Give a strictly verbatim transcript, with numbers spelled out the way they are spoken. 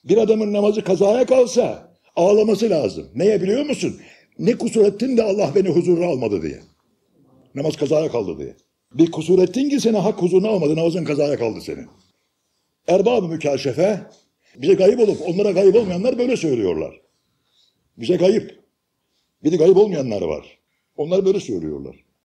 Bir adamın namazı kazaya kalsa ağlaması lazım. Neye biliyor musun? Ne kusur ettin de Allah beni huzuruna almadı diye. Namaz kazaya kaldı diye. Bir kusur ettin ki seni hak huzuruna almadı. Namazın kazaya kaldı senin. Erbab-ı mükaşefe bize gayip olup onlara gayip olmayanlar böyle söylüyorlar. Bize gayip. Bir de gayip olmayanlar var. Onlar böyle söylüyorlar.